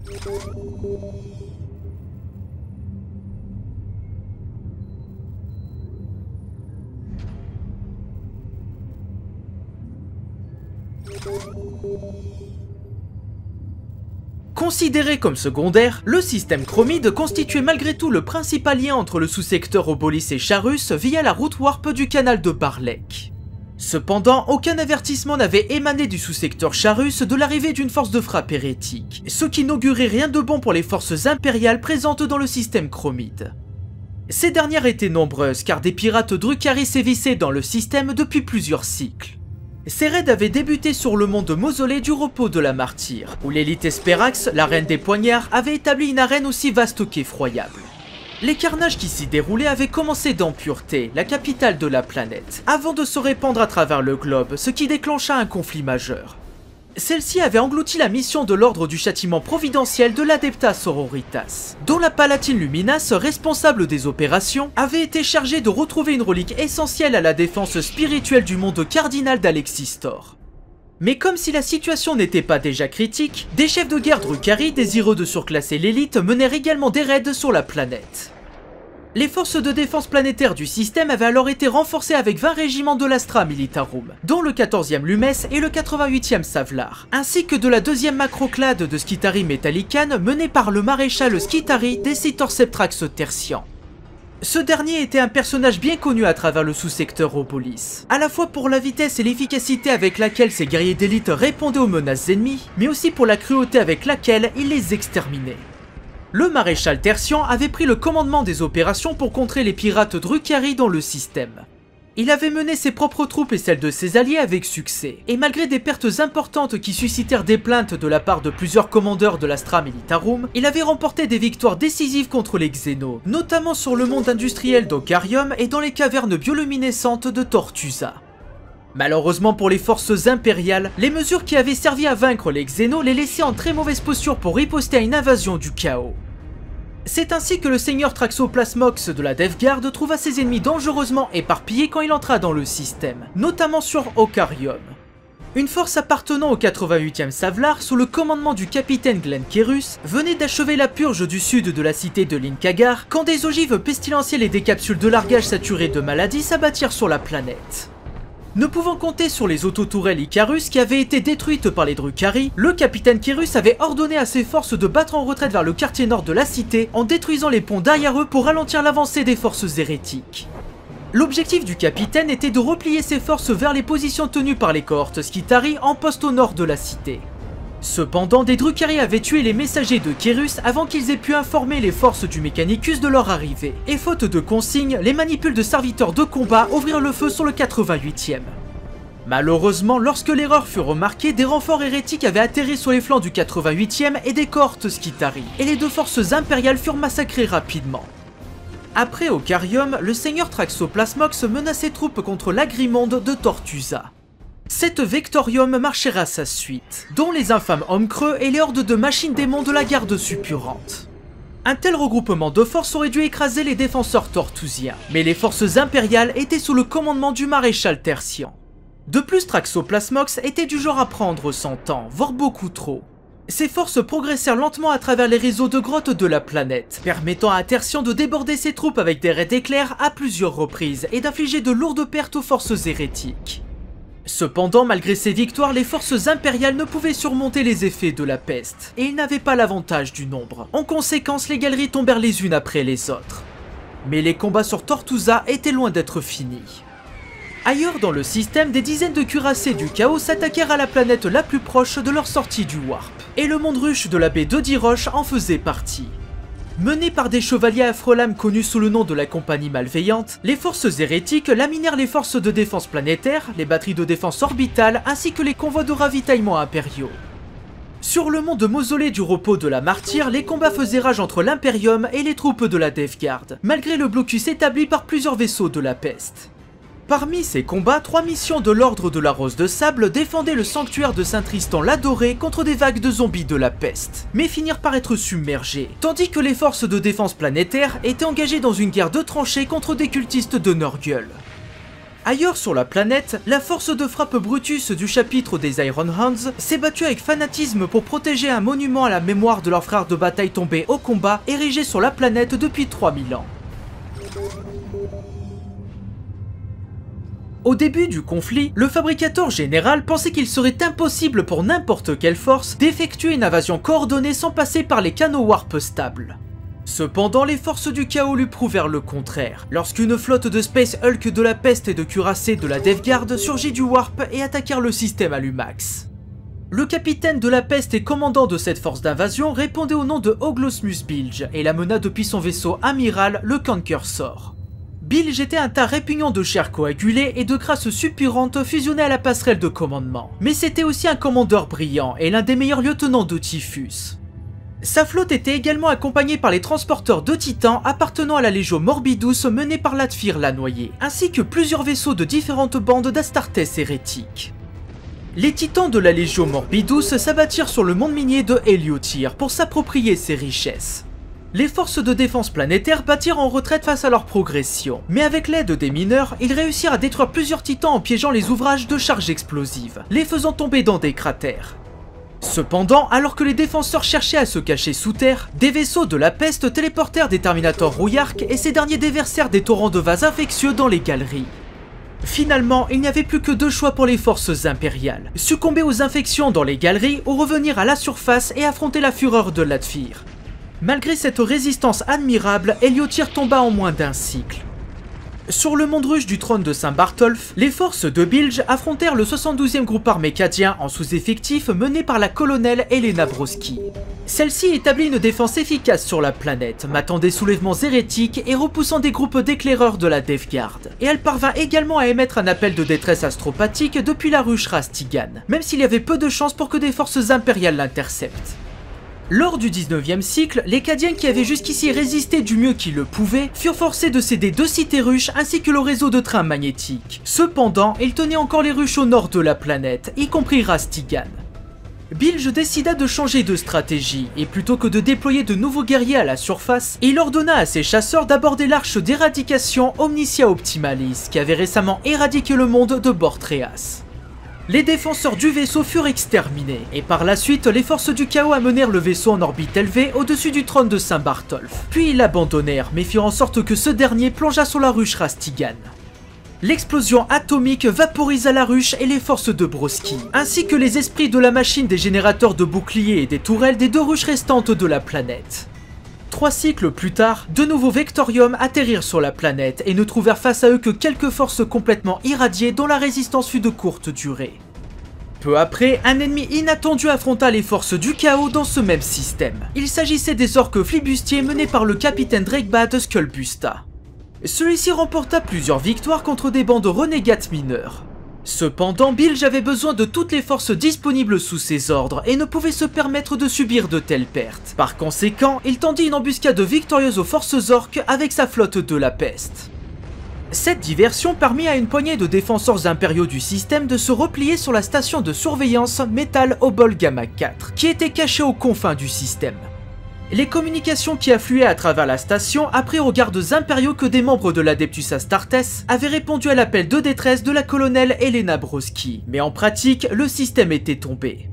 Considéré comme secondaire, le système Chromide constituait malgré tout le principal lien entre le sous-secteur Obolis et Charus via la route warp du canal de Barlek. Cependant, aucun avertissement n'avait émané du sous-secteur Charus de l'arrivée d'une force de frappe hérétique, ce qui n'augurait rien de bon pour les forces impériales présentes dans le système Chromide. Ces dernières étaient nombreuses car des pirates Drukhari sévissaient dans le système depuis plusieurs cycles. Ces raids avaient débuté sur le monde mausolée du repos de la martyre, où l'élite Esperax, la reine des poignards, avait établi une arène aussi vaste qu'effroyable. Les carnages qui s'y déroulaient avaient commencé dans Pureté, la capitale de la planète, avant de se répandre à travers le globe, ce qui déclencha un conflit majeur. Celle-ci avait englouti la mission de l'ordre du châtiment providentiel de l'Adepta Sororitas, dont la Palatine Luminas, responsable des opérations, avait été chargée de retrouver une relique essentielle à la défense spirituelle du monde cardinal d'Alexistor. Mais comme si la situation n'était pas déjà critique, des chefs de guerre Drukhari désireux de surclasser l'élite menèrent également des raids sur la planète. Les forces de défense planétaire du système avaient alors été renforcées avec 20 régiments de l'Astra Militarum, dont le 14e Lumes et le 88e Savlar, ainsi que de la 2e macroclade de Skitari Metallican menée par le maréchal Skitari Decitor Septrax Tertian. Ce dernier était un personnage bien connu à travers le sous-secteur Obolis, à la fois pour la vitesse et l'efficacité avec laquelle ses guerriers d'élite répondaient aux menaces ennemies, mais aussi pour la cruauté avec laquelle ils les exterminaient. Le maréchal Tertian avait pris le commandement des opérations pour contrer les pirates Drukhari dans le système. Il avait mené ses propres troupes et celles de ses alliés avec succès, et malgré des pertes importantes qui suscitèrent des plaintes de la part de plusieurs commandeurs de l'Astra Militarum, il avait remporté des victoires décisives contre les Xénos, notamment sur le monde industriel d'Ocarium et dans les cavernes bioluminescentes de Tortusa. Malheureusement pour les forces impériales, les mesures qui avaient servi à vaincre les Xénos les laissaient en très mauvaise posture pour riposter à une invasion du chaos. C'est ainsi que le seigneur Traxoplasmox de la Death Guard trouva ses ennemis dangereusement éparpillés quand il entra dans le système, notamment sur Ocarium. Une force appartenant au 88e Savlar, sous le commandement du capitaine Glenn Kerus, venait d'achever la purge du sud de la cité de Linkagar quand des ogives pestilentielles et des capsules de largage saturées de maladies s'abattirent sur la planète. Ne pouvant compter sur les autotourelles Icarus qui avaient été détruites par les Drukhari, le capitaine Kerus avait ordonné à ses forces de battre en retraite vers le quartier nord de la cité en détruisant les ponts derrière eux pour ralentir l'avancée des forces hérétiques. L'objectif du capitaine était de replier ses forces vers les positions tenues par les cohortes Skitari en poste au nord de la cité. Cependant, des Drukhari avaient tué les messagers de Kerus avant qu'ils aient pu informer les forces du Mechanicus de leur arrivée, et faute de consignes, les manipules de serviteurs de combat ouvrirent le feu sur le 88e. Malheureusement, lorsque l'erreur fut remarquée, des renforts hérétiques avaient atterri sur les flancs du 88e et des cohortes Skitari, et les deux forces impériales furent massacrées rapidement. Après Ocarium, le seigneur Traxoplasmox mena ses troupes contre l'Agrimonde de Tortusa. Cet Vectorium marchera à sa suite, dont les infâmes hommes creux et les hordes de machines démons de la garde suppurante. Un tel regroupement de forces aurait dû écraser les défenseurs tortusiens, mais les forces impériales étaient sous le commandement du maréchal Tertian. De plus, Traxoplasmox était du genre à prendre son temps, voire beaucoup trop. Ses forces progressèrent lentement à travers les réseaux de grottes de la planète, permettant à Tertian de déborder ses troupes avec des raids éclairs à plusieurs reprises et d'infliger de lourdes pertes aux forces hérétiques. Cependant, malgré ces victoires, les forces impériales ne pouvaient surmonter les effets de la peste, et ils n'avaient pas l'avantage du nombre. En conséquence, les galeries tombèrent les unes après les autres. Mais les combats sur Tortusa étaient loin d'être finis. Ailleurs dans le système, des dizaines de cuirassés du chaos s'attaquèrent à la planète la plus proche de leur sortie du Warp, et le monde ruche de la baie de Diroche en faisait partie. Menés par des chevaliers affrelames connus sous le nom de la Compagnie Malveillante, les forces hérétiques laminèrent les forces de défense planétaire, les batteries de défense orbitale ainsi que les convois de ravitaillement impériaux. Sur le monde mausolée du repos de la martyre, les combats faisaient rage entre l'Imperium et les troupes de la Death Guard, malgré le blocus établi par plusieurs vaisseaux de la peste. Parmi ces combats, 3 missions de l'Ordre de la Rose de Sable défendaient le sanctuaire de Saint-Tristan l'Adoré contre des vagues de zombies de la peste, mais finirent par être submergés, tandis que les forces de défense planétaire étaient engagées dans une guerre de tranchées contre des cultistes de Nurgle. Ailleurs sur la planète, la force de frappe Brutus du chapitre des Iron Hands s'est battue avec fanatisme pour protéger un monument à la mémoire de leurs frères de bataille tombés au combat, érigé sur la planète depuis 3000 ans. Au début du conflit, le fabricateur général pensait qu'il serait impossible pour n'importe quelle force d'effectuer une invasion coordonnée sans passer par les canaux warp stables. Cependant, les forces du chaos lui prouvèrent le contraire, lorsqu'une flotte de Space Hulk de la Peste et de cuirassés de la Death Guard surgit du warp et attaquèrent le système Allumax. Le capitaine de la Peste et commandant de cette force d'invasion répondait au nom de Oglosmus Bilge et la mena depuis son vaisseau amiral, le Conquersor. Bilge était un tas répugnant de chair coagulée et de grâce suppurantes fusionnées à la passerelle de commandement, mais c'était aussi un commandeur brillant et l'un des meilleurs lieutenants de Typhus. Sa flotte était également accompagnée par les transporteurs de titans appartenant à la Légion Morbidus menée par Latfir la Noyée, ainsi que plusieurs vaisseaux de différentes bandes d'Astartes hérétiques. Les titans de la Légion Morbidus s'abattirent sur le monde minier de Heliotyr pour s'approprier ses richesses. Les forces de défense planétaire battirent en retraite face à leur progression, mais avec l'aide des mineurs, ils réussirent à détruire plusieurs titans en piégeant les ouvrages de charges explosives, les faisant tomber dans des cratères. Cependant, alors que les défenseurs cherchaient à se cacher sous terre, des vaisseaux de la Peste téléportèrent des Terminators rouillards et ces derniers déversèrent des torrents de vase infectieux dans les galeries. Finalement, il n'y avait plus que deux choix pour les forces impériales, succomber aux infections dans les galeries ou revenir à la surface et affronter la fureur de Latfir. Malgré cette résistance admirable, Heliotyr tomba en moins d'un cycle. Sur le monde ruge du trône de Saint-Bartholf, les forces de Bilge affrontèrent le 72e groupe armé cadien en sous-effectif mené par la colonelle Helena Broski. Celle-ci établit une défense efficace sur la planète, matant des soulèvements hérétiques et repoussant des groupes d'éclaireurs de la Death Guard. Et elle parvint également à émettre un appel de détresse astropathique depuis la ruche Rastigan, même s'il y avait peu de chances pour que des forces impériales l'interceptent. Lors du 19e cycle, les Cadiens qui avaient jusqu'ici résisté du mieux qu'ils le pouvaient furent forcés de céder deux cités ruches ainsi que le réseau de trains magnétiques. Cependant, ils tenaient encore les ruches au nord de la planète, y compris Rastigan. Bilge décida de changer de stratégie, et plutôt que de déployer de nouveaux guerriers à la surface, il ordonna à ses chasseurs d'aborder l'arche d'éradication Omnicia Optimalis, qui avait récemment éradiqué le monde de Bortreas. Les défenseurs du vaisseau furent exterminés, et par la suite, les forces du chaos amenèrent le vaisseau en orbite élevée au-dessus du trône de Saint-Bartholf. Puis ils l'abandonnèrent, mais firent en sorte que ce dernier plongea sur la ruche Rastigan. L'explosion atomique vaporisa la ruche et les forces de Broski, ainsi que les esprits de la machine des générateurs de boucliers et des tourelles des deux ruches restantes de la planète. 3 cycles plus tard, de nouveaux Vectorium atterrirent sur la planète et ne trouvèrent face à eux que quelques forces complètement irradiées dont la résistance fut de courte durée. Peu après, un ennemi inattendu affronta les forces du chaos dans ce même système. Il s'agissait des orques flibustiers menés par le capitaine Drakebad Skullbusta. Celui-ci remporta plusieurs victoires contre des bandes renégates mineures. Cependant, Bilge avait besoin de toutes les forces disponibles sous ses ordres et ne pouvait se permettre de subir de telles pertes. Par conséquent, il tendit une embuscade victorieuse aux forces orques avec sa flotte de la peste. Cette diversion permit à une poignée de défenseurs impériaux du système de se replier sur la station de surveillance Metal Obol Gamma 4, qui était cachée aux confins du système. Les communications qui affluaient à travers la station apprirent aux gardes impériaux que des membres de l'Adeptus Astartes avaient répondu à l'appel de détresse de la colonelle Helena Broski, mais en pratique, le système était tombé.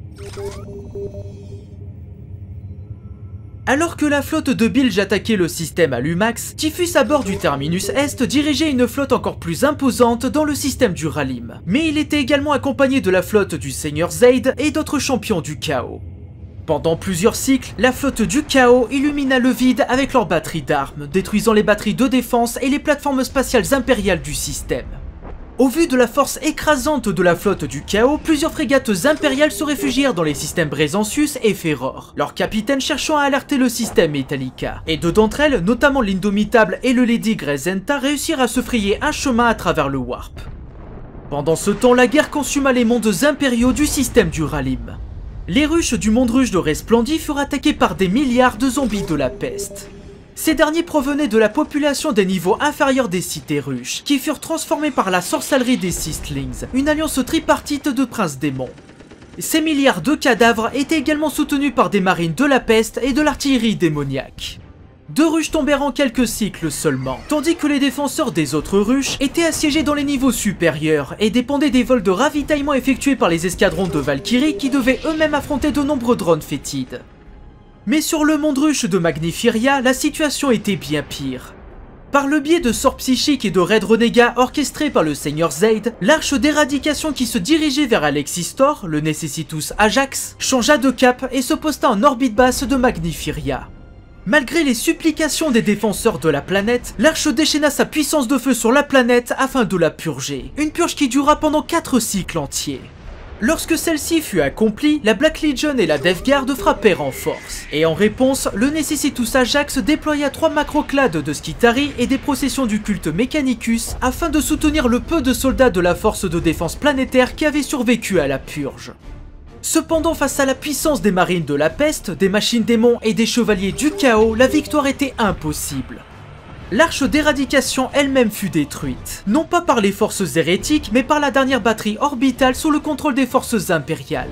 Alors que la flotte de Bilge attaquait le système Allumax, Typhus à bord du Terminus Est dirigeait une flotte encore plus imposante dans le système du Ralim. Mais il était également accompagné de la flotte du Seigneur Zaid et d'autres champions du chaos. Pendant plusieurs cycles, la flotte du chaos illumina le vide avec leurs batteries d'armes, détruisant les batteries de défense et les plateformes spatiales impériales du système. Au vu de la force écrasante de la flotte du chaos, plusieurs frégates impériales se réfugièrent dans les systèmes Brezensius et Ferror, leurs capitaines cherchant à alerter le système Metallica. Et deux d'entre elles, notamment l'Indomitable et le Lady Grezenta, réussirent à se frayer un chemin à travers le Warp. Pendant ce temps, la guerre consuma les mondes impériaux du système du Ralim. Les ruches du monde ruge de Resplendi furent attaquées par des milliards de zombies de la peste. Ces derniers provenaient de la population des niveaux inférieurs des cités ruches, qui furent transformés par la sorcellerie des Sistlings, une alliance tripartite de princes démons. Ces milliards de cadavres étaient également soutenus par des marines de la peste et de l'artillerie démoniaque. 2 ruches tombèrent en quelques cycles seulement, tandis que les défenseurs des autres ruches étaient assiégés dans les niveaux supérieurs et dépendaient des vols de ravitaillement effectués par les escadrons de Valkyrie qui devaient eux-mêmes affronter de nombreux drones fétides. Mais sur le monde ruche de Magnifyria, la situation était bien pire. Par le biais de sorts psychiques et de raids renégats orchestrés par le Seigneur Zaid, l'arche d'éradication qui se dirigeait vers Alexistor, le Necessitus Ajax, changea de cap et se posta en orbite basse de Magnifyria. Malgré les supplications des défenseurs de la planète, l'arche déchaîna sa puissance de feu sur la planète afin de la purger, une purge qui dura pendant 4 cycles entiers. Lorsque celle-ci fut accomplie, la Black Legion et la Death Guard frappèrent en force, et en réponse, le Necessitus Ajax déploya 3 macroclades de Skitarii et des processions du culte Mechanicus afin de soutenir le peu de soldats de la force de défense planétaire qui avaient survécu à la purge. Cependant, face à la puissance des marines de la peste, des machines démons et des chevaliers du chaos, la victoire était impossible. L'arche d'éradication elle-même fut détruite, non pas par les forces hérétiques, mais par la dernière batterie orbitale sous le contrôle des forces impériales.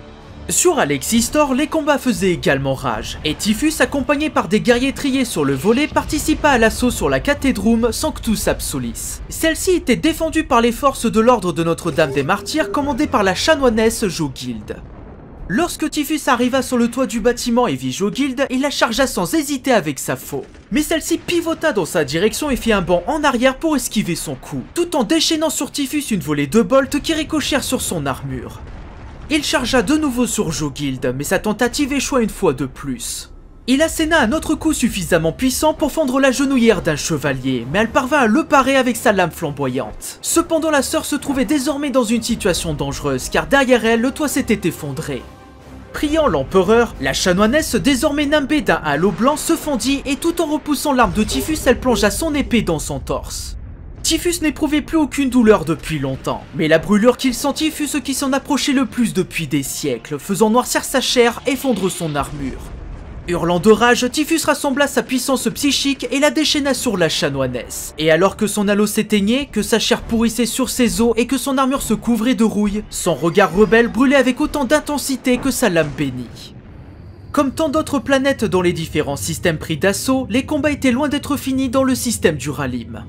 Sur Alexistor, les combats faisaient également rage, et Typhus, accompagné par des guerriers triés sur le volet, participa à l'assaut sur la Cathedrum Sanctus Absolis. Celle-ci était défendue par les forces de l'ordre de Notre-Dame des Martyrs commandées par la chanoinesse Joguilde. Lorsque Typhus arriva sur le toit du bâtiment et vit Joguilde, il la chargea sans hésiter avec sa faux. Mais celle-ci pivota dans sa direction et fit un bond en arrière pour esquiver son coup, tout en déchaînant sur Typhus une volée de bolts qui ricochèrent sur son armure. Il chargea de nouveau sur Joguilde, mais sa tentative échoua une fois de plus. Il asséna un autre coup suffisamment puissant pour fendre la genouillère d'un chevalier, mais elle parvint à le parer avec sa lame flamboyante. Cependant, la sœur se trouvait désormais dans une situation dangereuse, car derrière elle, le toit s'était effondré. Priant l'empereur, la chanoinesse, désormais nimbée d'un halo blanc, se fendit et tout en repoussant l'arme de Typhus, elle plongea son épée dans son torse. Typhus n'éprouvait plus aucune douleur depuis longtemps, mais la brûlure qu'il sentit fut ce qui s'en approchait le plus depuis des siècles, faisant noircir sa chair et fondre son armure. Hurlant de rage, Typhus rassembla sa puissance psychique et la déchaîna sur la chanoinesse. Et alors que son halo s'éteignait, que sa chair pourrissait sur ses os et que son armure se couvrait de rouille, son regard rebelle brûlait avec autant d'intensité que sa lame bénie. Comme tant d'autres planètes dont les différents systèmes pris d'assaut, les combats étaient loin d'être finis dans le système du Ralim.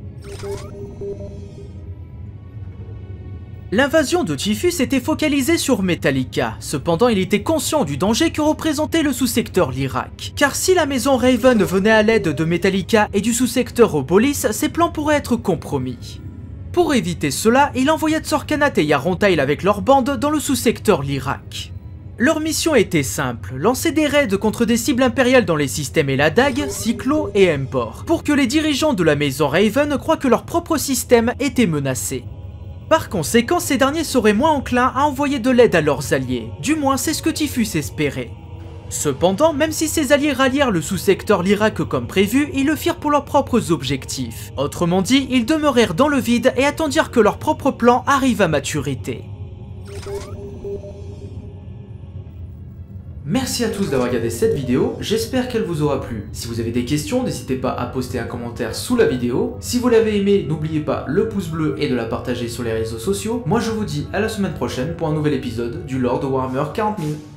L'invasion de Typhus était focalisée sur Metallica, cependant il était conscient du danger que représentait le sous-secteur Lyrac. Car si la maison Raven venait à l'aide de Metallica et du sous-secteur Obolis, ses plans pourraient être compromis. Pour éviter cela, il envoya Tsorkanat et Yarontail avec leur bande dans le sous-secteur Lyrac. Leur mission était simple, lancer des raids contre des cibles impériales dans les systèmes Eladag, Cyclo et Empor, pour que les dirigeants de la maison Raven croient que leur propre système était menacé. Par conséquent, ces derniers seraient moins enclins à envoyer de l'aide à leurs alliés, du moins c'est ce que Typhus espérait. Cependant, même si ses alliés rallièrent le sous-secteur Lyrac comme prévu, ils le firent pour leurs propres objectifs. Autrement dit, ils demeurèrent dans le vide et attendirent que leur propre plan arrive à maturité. Merci à tous d'avoir regardé cette vidéo, j'espère qu'elle vous aura plu. Si vous avez des questions, n'hésitez pas à poster un commentaire sous la vidéo. Si vous l'avez aimé, n'oubliez pas le pouce bleu et de la partager sur les réseaux sociaux. Moi je vous dis à la semaine prochaine pour un nouvel épisode du Lore de Warhammer 40 000.